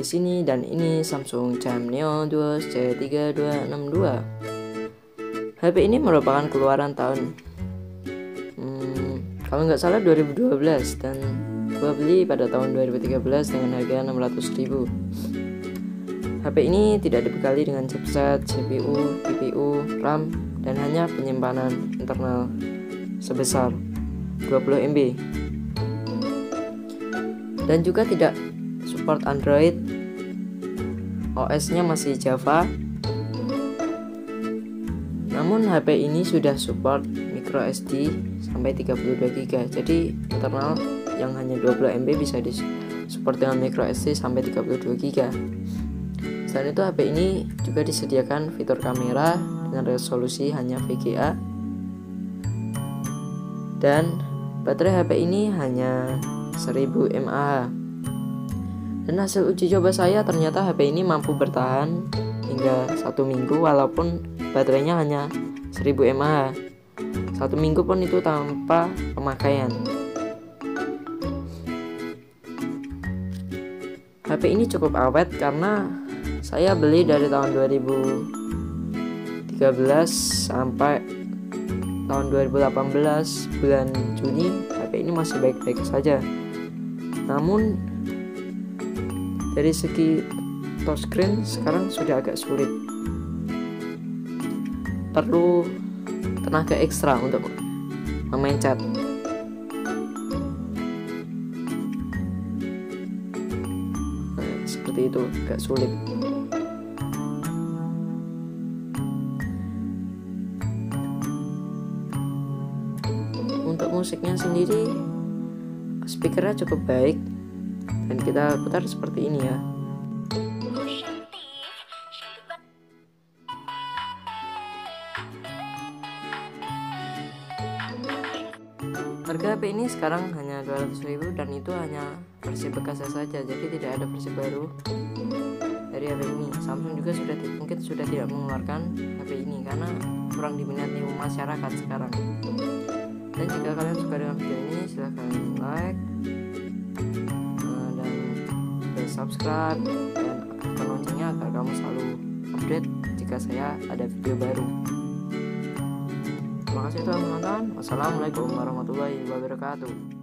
sini, dan ini Samsung Champ Neo Duos C3262. HP ini merupakan keluaran tahun kalau nggak salah 2012, dan gua beli pada tahun 2013 dengan harga 600.000. HP ini tidak dibekali dengan chipset, CPU, GPU, RAM, dan hanya penyimpanan internal sebesar 20 MB. Dan juga tidak support Android, OS-nya masih Java. Namun HP ini sudah support micro SD sampai 32 GB. Jadi internal yang hanya 20 MB bisa disupport dengan micro SD sampai 32 GB. Selain itu, HP ini juga disediakan fitur kamera dengan resolusi hanya VGA, dan baterai HP ini hanya 1000 mAh. Dan hasil uji coba saya, ternyata HP ini mampu bertahan hingga 1 minggu walaupun baterainya hanya 1000 mAh. 1 minggu pun itu tanpa pemakaian. HP ini cukup awet karena saya beli dari tahun 2013 sampai tahun 2018 bulan Juni. HP ini masih baik-baik saja. Namun dari segi touchscreen sekarang sudah agak sulit, perlu tenaga ekstra untuk memencet. Seperti itu, agak sulit. Untuk musiknya sendiri, speakernya cukup baik, dan kita putar seperti ini ya. Harga HP ini sekarang hanya 200.000, dan itu hanya versi bekasnya saja, jadi tidak ada versi baru dari HP ini. Samsung juga mungkin sudah tidak mengeluarkan HP ini karena kurang diminati masyarakat sekarang. Dan jika kalian suka dengan video ini, silahkan like dan juga subscribe, dan aktifkan loncengnya agar kamu selalu update jika saya ada video baru. Terima kasih telah menonton. Wassalamualaikum warahmatullahi wabarakatuh.